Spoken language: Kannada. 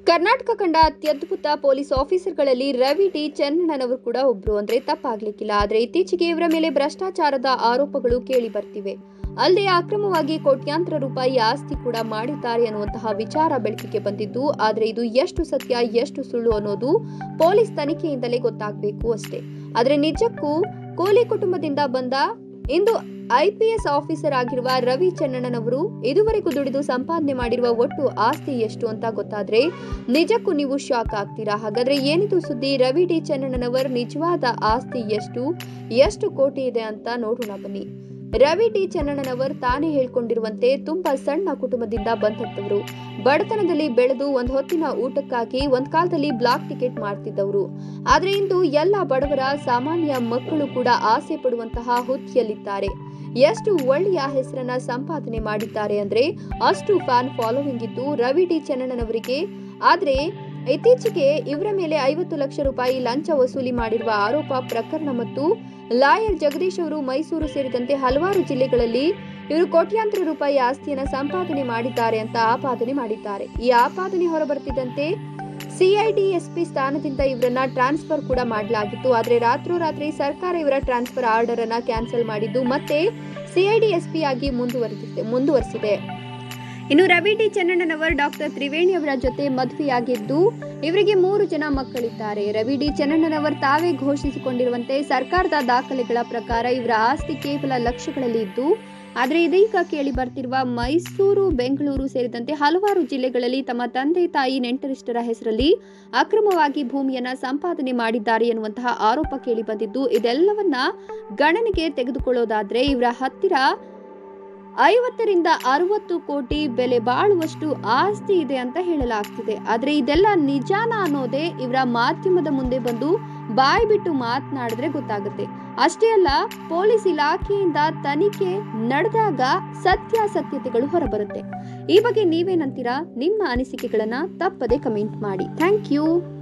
ಕರ್ನಾಟಕ ಕಂಡ ಅತ್ಯದ್ಭುತ ಪೊಲೀಸ್ ಆಫೀಸರ್ಗಳಲ್ಲಿ ರವಿ ಡಿ ಚೆನ್ನಣ್ಣನವರು ಕೂಡ ಒಬ್ರು ಅಂದ್ರೆ ತಪ್ಪಾಗ್ಲಿಕ್ಕಿಲ್ಲ. ಆದ್ರೆ ಇತ್ತೀಚೆಗೆ ಇವರ ಮೇಲೆ ಭ್ರಷ್ಟಾಚಾರದ ಆರೋಪಗಳು ಕೇಳಿ ಬರ್ತಿವೆ. ಅಲ್ಲದೆ ಅಕ್ರಮವಾಗಿ ಕೋಟ್ಯಾಂತರ ರೂಪಾಯಿ ಆಸ್ತಿ ಕೂಡ ಮಾಡಿದ್ದಾರೆ ಅನ್ನುವಂತಹ ವಿಚಾರ ಬೆಳಕಿಗೆ ಬಂದಿದ್ದು, ಆದ್ರೆ ಇದು ಎಷ್ಟು ಸತ್ಯ ಎಷ್ಟು ಸುಳ್ಳು ಅನ್ನೋದು ಪೊಲೀಸ್ ತನಿಖೆಯಿಂದಲೇ ಗೊತ್ತಾಗಬೇಕು ಅಷ್ಟೇ. ಆದ್ರೆ ನಿಜಕ್ಕೂ ಕೋಲಿ ಕುಟುಂಬದಿಂದ ಬಂದ ಇಂದು IPS ಆಫೀಸರ್ ಆಗಿರುವ ರವಿ ಚೆನ್ನಣ್ಣನವರು ಇದುವರೆಗೂ ದುಡಿದು ಸಂಪಾದನೆ ಮಾಡಿರುವ ಒಟ್ಟು ಆಸ್ತಿ ಎಷ್ಟು ಅಂತ ಗೊತ್ತಾದ್ರೆ ನಿಜಕ್ಕೂ ನೀವು ಶಾಕ್ ಆಗ್ತೀರಾ. ಹಾಗಾದ್ರೆ ಏನಿದು ಸುದ್ದಿ? ರವಿ ಡಿ ಚೆನ್ನಣ್ಣನವರ ನಿಜವಾದ ಆಸ್ತಿ ಎಷ್ಟು ಕೋಟಿ ಇದೆ ಅಂತ ನೋಡೋಣ ಬನ್ನಿ. ರವಿ ಡಿ ಚೆನ್ನಣ್ಣನವರ್ ತಾನೇ ಹೇಳ್ಕೊಂಡಿರುವಂತೆ ತುಂಬಾ ಸಣ್ಣ ಕುಟುಂಬದಿಂದ ಬಂದಂತವರು. ಬಡತನದಲ್ಲಿ ಬೆಳೆದು ಒಂದು ಹೊತ್ತಿನ ಊಟಕ್ಕಾಗಿ ಒಂದ್ ಕಾಲದಲ್ಲಿ ಬ್ಲಾಕ್ ಟಿಕೆಟ್ ಮಾಡ್ತಿದ್ದವರು. ಆದ್ರೆ ಇಂದು ಎಲ್ಲ ಬಡವರ ಸಾಮಾನ್ಯ ಮಕ್ಕಳು ಕೂಡ ಆಸೆ ಪಡುವಂತಹ ಹುದ್ದೆಯಲ್ಲಿದ್ದಾರೆ. ಎಷ್ಟು ಒಳ್ಳೆಯ ಹೆಸರನ್ನ ಸಂಪಾದನೆ ಮಾಡಿದ್ದಾರೆ ಅಂದ್ರೆ ಅಷ್ಟು ಫ್ಯಾನ್ ಫಾಲೋವಿಂಗ್ ಇದ್ದು ರವಿ ಡಿ ಚೆನ್ನಣ್ಣನವರಿಗೆ. ಆದ್ರೆ ಇತ್ತೀಚೆಗೆ ಇವರ ಮೇಲೆ 50 ಲಕ್ಷ ರೂಪಾಯಿ ಲಂಚ ವಸೂಲಿ ಮಾಡಿರುವ ಆರೋಪ ಪ್ರಕರಣ ಮತ್ತು ಲಾಯರ್ ಜಗದೀಶ್ ಅವರು ಮೈಸೂರು ಸೇರಿದಂತೆ ಹಲವಾರು ಜಿಲ್ಲೆಗಳಲ್ಲಿ ಇವರು ಕೋಟ್ಯಾಂತರ ರೂಪಾಯಿ ಆಸ್ತಿಯನ್ನ ಸಂಪಾದನೆ ಮಾಡಿದ್ದಾರೆ ಅಂತ ಆಪಾದನೆ ಮಾಡಿದ್ದಾರೆ. ಈ ಆಪಾದನೆ ಹೊರಬರ್ತಿದ್ದಂತೆ CID SP ಸ್ಥಾನದಿಂದ ಇವರನ್ನ ಟ್ರಾನ್ಸ್ಫರ್ ಕೂಡ ಮಾಡಲಾಗಿತ್ತು. ಆದ್ರೆ ರಾತ್ರೋರಾತ್ರಿ ಸರ್ಕಾರ ಇವರ ಟ್ರಾನ್ಸ್ಫರ್ ಆರ್ಡರ್ ಅನ್ನ ಕ್ಯಾನ್ಸಲ್ ಮಾಡಿದ್ದು ಮತ್ತೆ CID SP ಆಗಿ ಮುಂದುವರಿಸಿದೆ. ಇನ್ನು ರವಿ ಡಿ ಚೆನ್ನಣ್ಣನವರ್ ಡಾಕ್ಟರ್ ತ್ರಿವೇಣಿ ಅವರ ಜೊತೆ ಮದುವೆಯಾಗಿದ್ದು ಇವರಿಗೆ 3 ಜನ ಮಕ್ಕಳಿದ್ದಾರೆ. ರವಿ ಡಿ ಚೆನ್ನಣ್ಣನವರ್ ತಾವೇ ಘೋಷಿಸಿಕೊಂಡಿರುವಂತೆ ಸರ್ಕಾರದ ದಾಖಲೆಗಳ ಪ್ರಕಾರ ಇವರ ಆಸ್ತಿ ಕೇವಲ ಲಕ್ಷಗಳಲ್ಲಿ ಇದ್ದು, ಆದರೆ ಇದೀಗ ಕೇಳಿ ಬರ್ತಿರುವ ಮೈಸೂರು, ಬೆಂಗಳೂರು ಸೇರಿದಂತೆ ಹಲವಾರು ಜಿಲ್ಲೆಗಳಲ್ಲಿ ತಮ್ಮ ತಂದೆ ತಾಯಿ ನೆಂಟರಿಷ್ಟರ ಹೆಸರಲ್ಲಿ ಅಕ್ರಮವಾಗಿ ಭೂಮಿಯನ್ನ ಸಂಪಾದನೆ ಮಾಡಿದ್ದಾರೆ ಎನ್ನುವಂತಹ ಆರೋಪ ಕೇಳಿ ಬಂದಿದ್ದು, ಇದೆಲ್ಲವನ್ನ ಗಣನೆಗೆ ತೆಗೆದುಕೊಳ್ಳೋದಾದ್ರೆ ಇವರ ಹತ್ತಿರ 50 ರಿಂದ 60 ಕೋಟಿ ಬೆಲೆ ಬಾಳುವಷ್ಟು ಆಸ್ತಿ ಇದೆ ಅಂತ ಹೇಳಲಾಗ್ತಿದೆ. ಆದ್ರೆ ಇದೆಲ್ಲ ನಿಜಾನ ಅನ್ನೋದೇ ಇವರ ಮಾಧ್ಯಮದ ಮುಂದೆ ಬಂದು ಬಾಯಿ ಬಿಟ್ಟು ಮಾತನಾಡಿದ್ರೆ ಗೊತ್ತಾಗುತ್ತೆ. ಅಷ್ಟೇ ಅಲ್ಲ, ಪೊಲೀಸ್ ಇಲಾಖೆಯಿಂದ ತನಿಖೆ ನಡೆದಾಗ ಸತ್ಯಾಸತ್ಯತೆಗಳು ಹೊರಬರುತ್ತೆ. ಈ ಬಗ್ಗೆ ನೀವೇನಂತೀರಾ? ನಿಮ್ಮ ಅನಿಸಿಕೆಗಳನ್ನ ತಪ್ಪದೆ ಕಮೆಂಟ್ ಮಾಡಿ. Thank you.